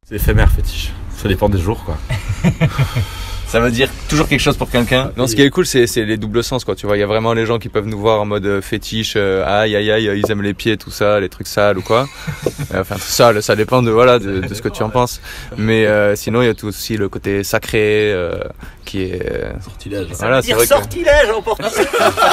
C'est éphémère fétiche, ça dépend des jours quoi. Ça veut dire toujours quelque chose pour quelqu'un. Non, ce qui est cool, c'est les doubles sens, quoi. Tu vois, il y a vraiment les gens qui peuvent nous voir en mode fétiche, aïe, aïe, aïe, ils aiment les pieds, tout ça, les trucs sales ou quoi. Enfin, tout ça, ça dépend de ce que tu en penses. Mais sinon, il y a tout aussi le côté sacré, qui est Sortilège. Voilà, c'est vrai sortilège en portugais.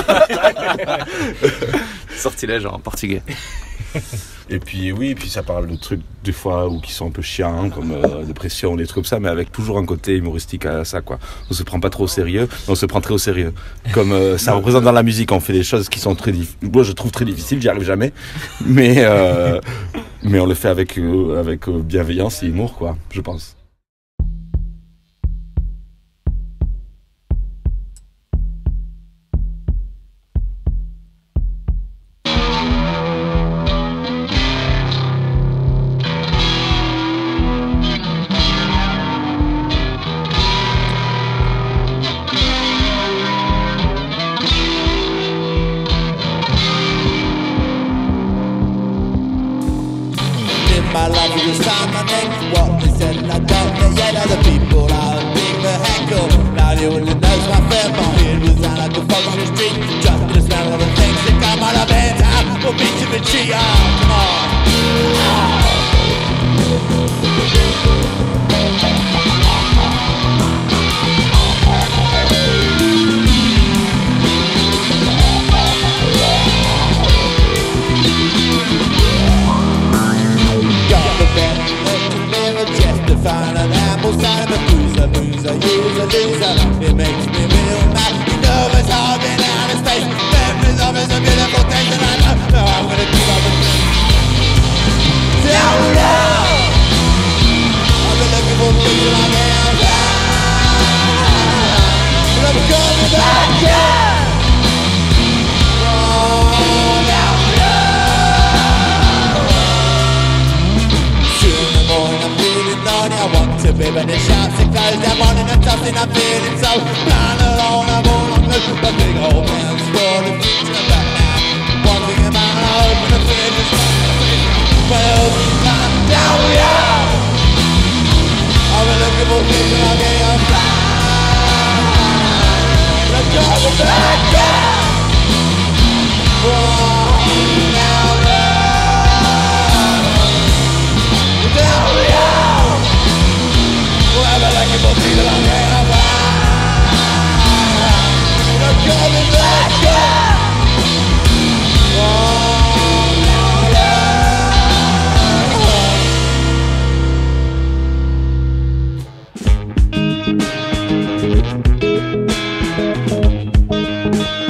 sortilège en portugais. Et puis oui, puis ça parle de trucs des fois où qui sont un peu chiants, comme dépression, des trucs comme ça, mais avec toujours un côté humoristique à ça quoi. On se prend pas trop au sérieux, mais on se prend très au sérieux. Comme ça représente dans la musique, on fait des choses qui sont très difficiles. Moi je trouve très difficiles, j'y arrive jamais, mais on le fait avec bienveillance et humour quoi, je pense. My life is a sign my name. What they said and I don't know yet. Other people are a big for heckle. Now you wouldn't know my friend. My head was down like a fog on the street. Just to smell all the things that come out of bed. We'll beat you with cheat. Come on. Find an ample sign of a boozer, loser. It makes me real mad. You know it's all been out of space. Memories of it's a beautiful taste, and I know I'm gonna keep up with this. Down. I've been looking for things that I can't find. But I'm coming back, yeah. I want to be, but the shops are closed. I'm running and tossing, I'm feeling so blind alone. I'm all on look, a big old man's for the future back now. One thing about I open the fridge is well, down we are. I've been looking for things and I can't find. Let's go back down. Now down we are. Whatever like it will be that I'm gonna find. I'm coming back down. Oh,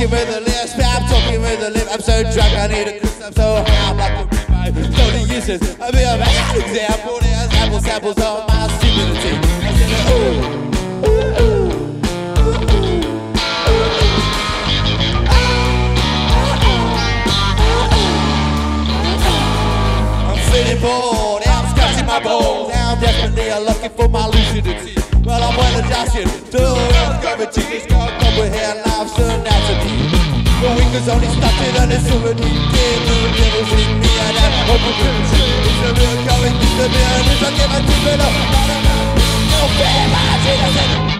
Talking with the lips, I'm talking with the lip. I'm so drunk, I need a kiss. I'm so high, I'm like a remote. Totally useless. I'll be a bad example. There's samples of my stupidity. I said, ooh, ooh, ooh. Feeling bored, now I'm scratching my balls. Now I'm desperately looking for my lucidity. Well, I'm well adjusted to the gravity. This can't comprehend life's tenacity. The week is only started and it's already dead. The devil's in me and I'm opportunity. It's a real going, it's a real, and if I give a tip it up, no fair, I said.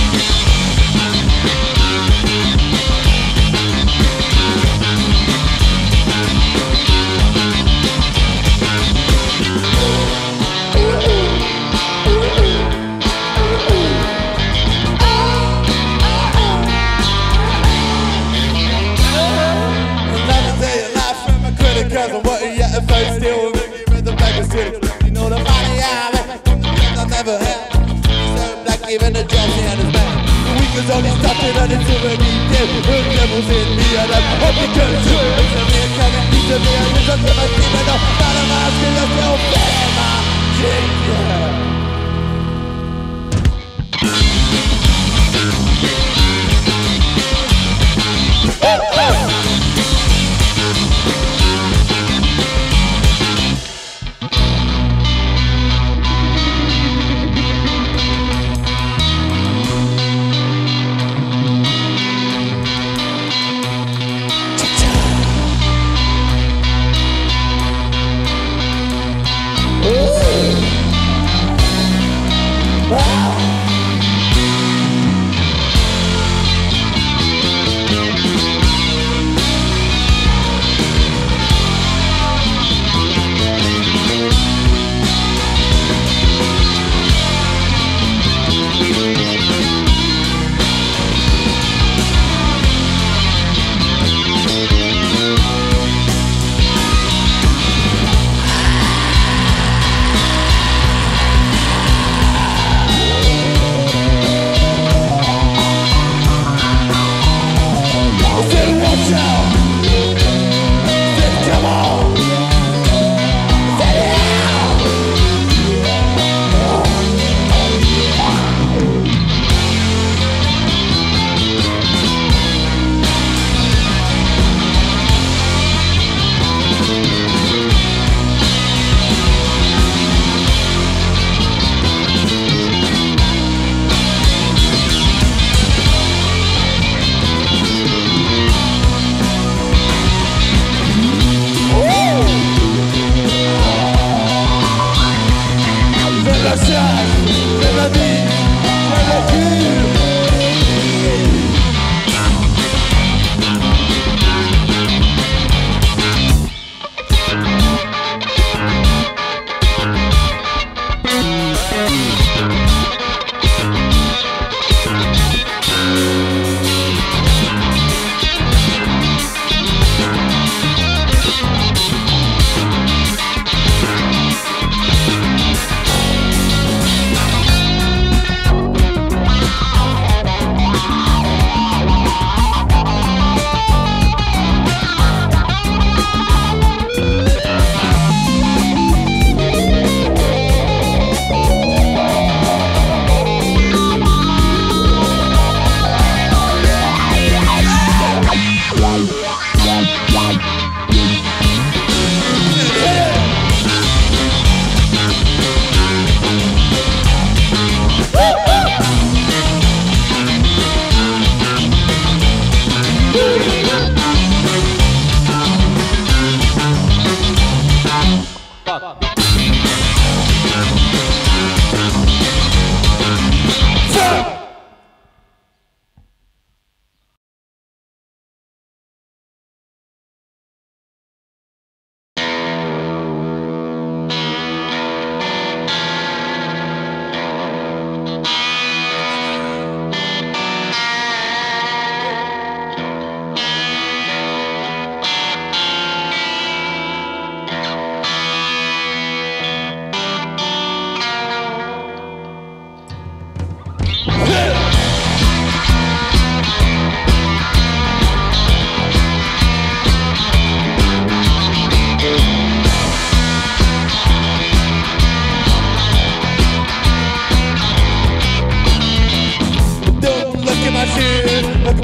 Cause I'm what yet if I still with the back of city. You know the money I make, I never had. So black even the jobs he had his man. The week is only started and it's already dead. The devil's in me and I'm hoping to do. It's a man coming, he's a man, he's a man, he's a man. Not a man, still a still bad, my ginger.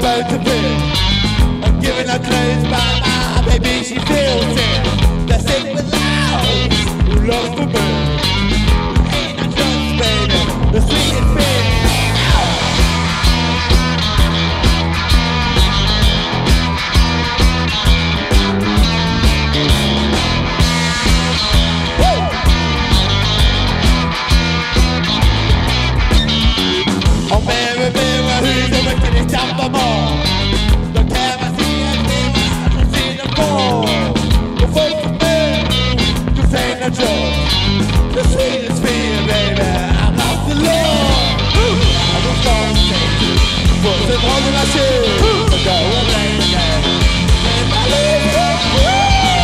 about to pick. I'm giving her clothes by my baby, she feels it. That's it with love, who loves the bird. Ain't that just, baby, the sweetest thing. Oh, baby, baby, who's the wickedest of them all? Don't care if I see anything, I don't see them fall. The first of me, this ain't no joke. The sweetest feeling, baby, I'm lost in love. I don't start to take put some holes in my shoes, so go and play the game. And my little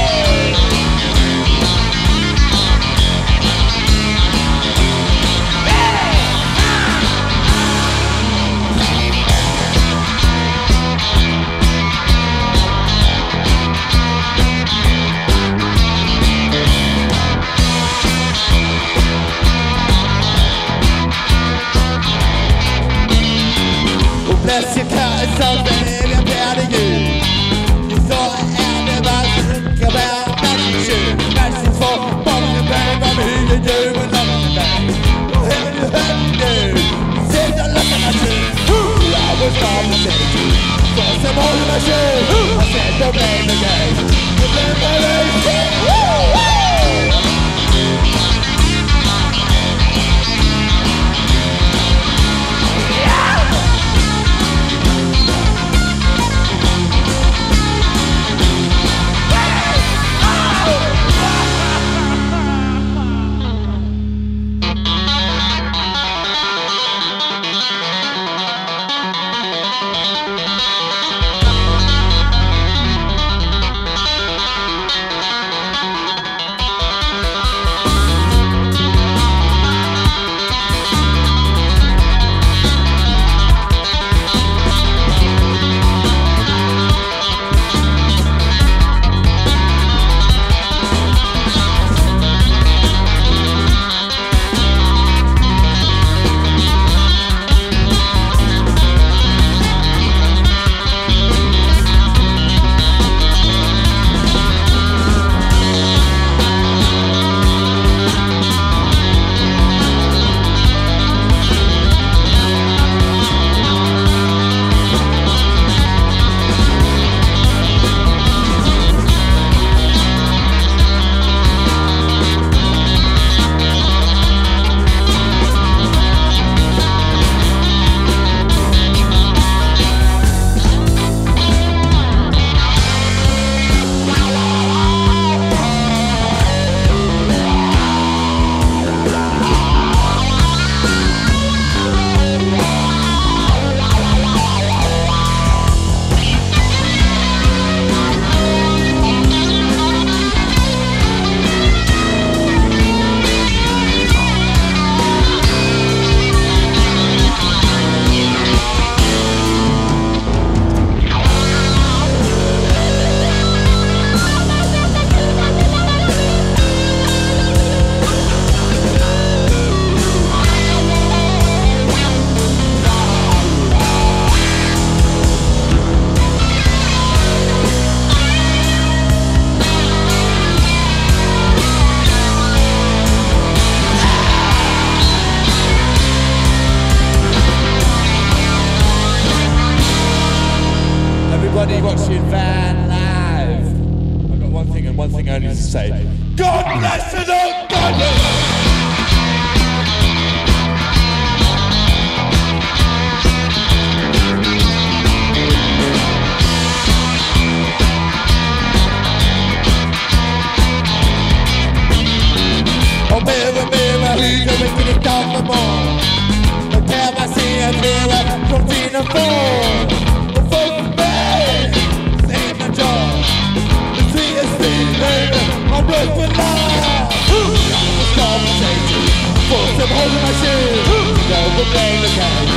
bless your cat and something in and proud of you. You thought I had about to think about nothing shit. Passions for bombing the bang, I'm here to do and loving the bang. What have you heard me do? You said I look at my shoes. I was conversating. Got some holes in my shoes. I said don't blame the game. You blame my race. Woo! Everybody watching Van Live. I've got one thing and one thing only to say. God bless the Lord God! Oh, mirror, mirror, who's the wickedest of them all? Don't care if I see a mirror from Tina Ford. The folk of me, sing the job. The sweetest thing, baby, I'm blessed with love. I'm a conversation, force some holes in my shoes. Go for playing the game.